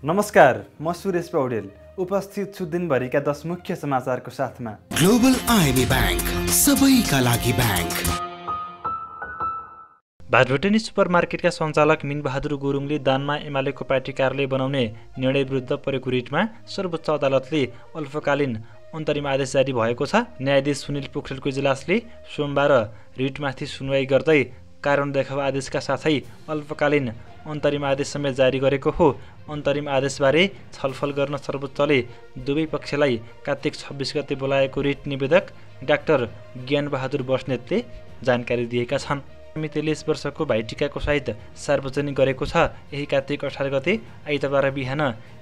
नमस्कार, म सुरेश पौडेल उपस्थित छु दिनभरिका 10 मुख्य समाचारको साथमा। ग्लोबल आइएमए बैंक, सबैका लागि बैंक। भाटभटेनी सुपरमार्केटका सञ्चालक मिनबहादुर गुरुङले दानमा एमालेको पार्टी कार्यालय बनाउने निर्णय विरुद्ध परेको रिटमा सर्वोच्च अदालतले अल्पकालीन अन्तरिम आदेश जारी भएको छ। न्यायाधीश सुनिल पोखरेलको इजलासले सोमबार रिटमाथि सुनवाई गर्दै कारण देखाउ आदेशका साथै अल्पकालीन अन्तरिम आदेश समेत जारी गरेको हो। अन्तरिम आदेशबारे छलफल गर्न सर्वोच्चले दुवै पक्षलाई कार्तिक 26 गते बोलाएको रिट निवेदक डाक्टर ज्ञानबहादुर बस्नेतले जानकारी दिएका छन्। समितिले यस वर्षको भाइटिकाको साइत सार्वजनिक गरेको छ। यही कार्तिक 18 गते आइतबार बिहान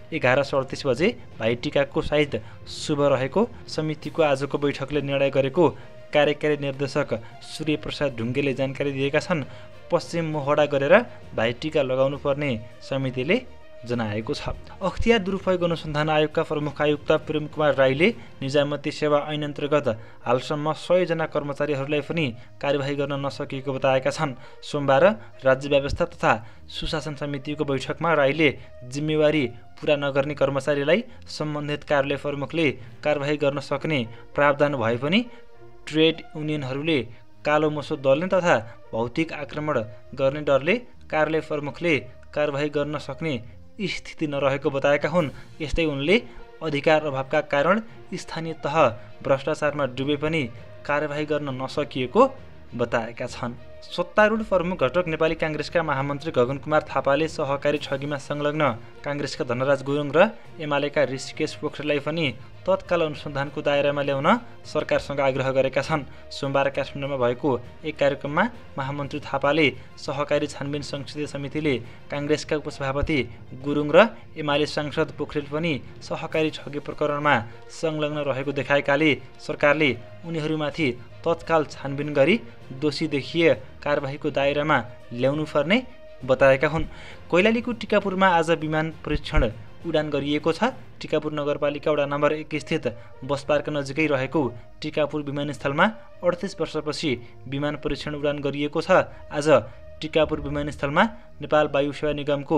11:38 बजे भाइटिकाको साइत शुभ रहेको समितिको आजको बैठकले निर्णय गरेको कार्यकारी निर्देशक सूर्यप्रसाद ढुङ्गेले जानकारी दिएका छन्। पश्चिम मोहडा गरेर भाइटिका लगाउनु पर्ने समितिले जनाएको छ। अख्तियार दुरुपयोग अनुसन्धान आयोगका प्रमुख आयुक्त प्रेम कुमार राईले निजामती सेवा ऐन अन्तर्गत हालसम्म 100 जना कर्मचारीहरूलाई पनि कार्यवाही गर्न नसकिएको बताएका छन्। सोमबार राज्य व्यवस्था तथा सुशासन समितिको बैठकमा राईले जिम्मेवारी पूरा नगर्ने कर्मचारीलाई सम्बन्धित कार्यालय प्रमुखले कार्यवाही गर्न सक्ने प्रावधान भए पनि ट्रेड युनियनहरूले कालो मोसो दल्ने तथा भौतिक आक्रमण गर्ने डरले कार्यालय प्रमुखले कार्यवाही गर्न सक्ने स्थिति नरहेको बताएका हुन्। यस्तै उनले अधिकार अभावका कारण स्थानीय तह भ्रष्टाचारमा डुबे पनि कार्यवाही गर्न नसकिएको बताएका छन्। सत्तारूढ प्रमुख घटक नेपाली काङ्ग्रेसका महामन्त्री गगन कुमार थापाले सहकारी ठगीमा संलग्न काङ्ग्रेसका धनराज गुरुङ र एमालेका ऋषिकेश पोखरेललाई पनि तत्काल अनुसन्धानको दायरामा ल्याउन सरकारसँग आग्रह गरेका छन्। सोमबार काठमाडौँमा भएको एक कार्यक्रममा महामन्त्री थापाले सहकारी छानबिन संसदीय समितिले काङ्ग्रेसका उपसभापति गुरुङ र एमाले सांसद पोखरेल पनि सहकारी ठगी प्रकरणमा संलग्न रहेको देखाएकाले सरकारले उनीहरूमाथि तत्काल छानबिन गरी दोषी देखिए कारबाहीको दायरामा ल्याउनुपर्ने बताएका हुन्। कैलालीको टिकापुरमा आज विमान परीक्षण उडान गरिएको छ। टिकापुर नगरपालिका वडा नम्बर 1 स्थित बस पार्क नजिकै रहेको टिकापुर विमानस्थलमा 38 वर्षपछि विमान परीक्षण उडान गरिएको छ। आज टिकापुर विमानस्थलमा नेपाल वायु सेवा निगमको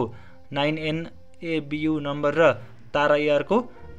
9NABU नम्बर र तारा एयरको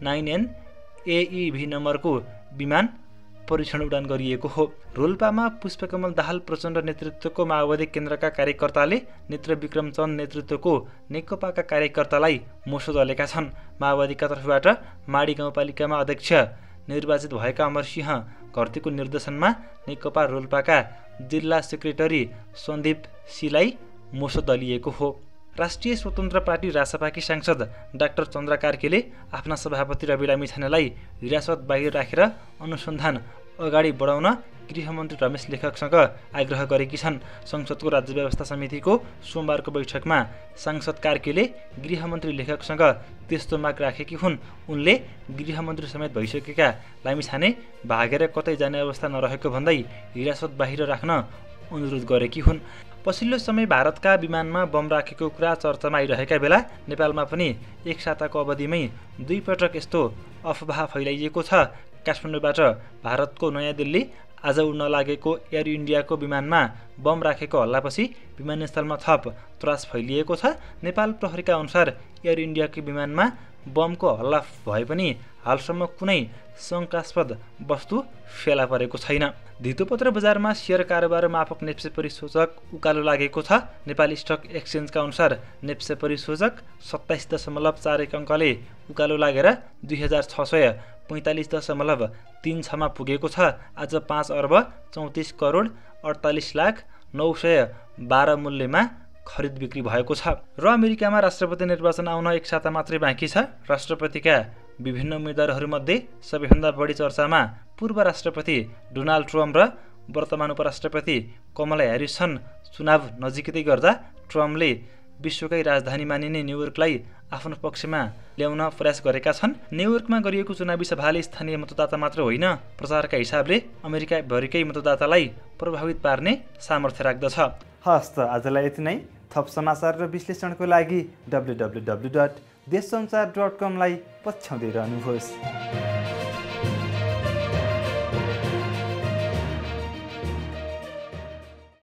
9NAEV नम्बरको विमान परीक्षण उडान गरिएको हो। रोल्पामा पुष्पकमल दाहाल प्रचण्ड नेतृत्वको माओवादी केन्द्रका कार्यकर्ताले नेत्र विक्रम चन्द नेतृत्वको नेकपाका कार्यकर्तालाई मोसो दलेका छन्। माओवादीका तर्फबाट माडी गाउँपालिकामा अध्यक्ष निर्वाचित भएका अमरसिंह घरतीको निर्देशनमा नेकपा रोल्पाका जिल्ला सेक्रेटरी सन्दीप सीलाई मोसो दलिएको हो। राष्ट्रिय स्वतन्त्र पार्टी रासपाकी सांसद डाक्टर चन्द्र कार्कीले आफ्ना सभापति रवि लामिछानेलाई हिरासत बाहिर राखेर अनुसन्धान अगाडि बढाउन गृहमन्त्री रमेश लेखकसँग आग्रह गरेकी छन्। संसदको राज्य व्यवस्था समितिको सोमबारको बैठकमा सांसद कार्कीले गृहमन्त्री लेखकसँग त्यस्तो माग राखेकी हुन्। उनले गृहमन्त्री समेत भइसकेका लामिछाने भागेर कतै जाने अवस्था नरहेको भन्दै हिरासत बाहिर राख्न अनुरोध गरेकी हुन्। पछिल्लो समय भारतका विमानमा बम राखेको कुरा चर्चामा आइरहेका बेला नेपालमा पनि एक साताको अवधिमै 2 पटक यस्तो अफवाह फैलाइएको छ। काठमाडौँबाट भारतको नयाँ दिल्ली आज उड्न लागेको एयर इन्डियाको विमानमा बम राखेको हल्लापछि विमानस्थलमा थप त्रास फैलिएको छ। नेपाल प्रहरीका अनुसार एयर इन्डियाको विमानमा बमको हल्ला भए पनि हालसम्म कुनै शङ्कास्पद वस्तु फेला परेको छैन। धितोपत्र बजारमा सेयर कारोबार मापक नेप्से परिसूचक उकालो लागेको छ। नेपाली स्टक एक्सचेन्जका अनुसार नेप्से परिसूचक 27.41 अङ्कले उकालो लागेर 2645.36 मा पुगेको छ। आज 5,34,38,48,912 मूल्यमा खरिद बिक्री भएको छ। र अमेरिकामा राष्ट्रपति निर्वाचन आउन एक साता मात्रै बाँकी छ। राष्ट्रपतिका विभिन्न उम्मेद्वारहरूमध्ये सबैभन्दा बढी चर्चामा पूर्व राष्ट्रपति डोनाल्ड ट्रम्प र वर्तमान उपराष्ट्रपति कमला ह्यारिस छन्। चुनाव नजिकै गर्दा ट्रम्पले विश्वकै राजधानी मानिने न्युयोर्कलाई आफ्नो पक्षमा ल्याउन प्रयास गरेका छन्। न्युयोर्कमा गरिएको चुनावी सभाले स्थानीय मतदाता मात्र होइन, प्रचारका हिसाबले अमेरिकाभरिकै मतदातालाई प्रभावित पार्ने सामर्थ्य राख्दछ। हस् त आजलाई यति नै। थप समाचार र विश्लेषणको लागि www.देशसञ्चार.com लाई पछ्याउँदै रहनुहोस्।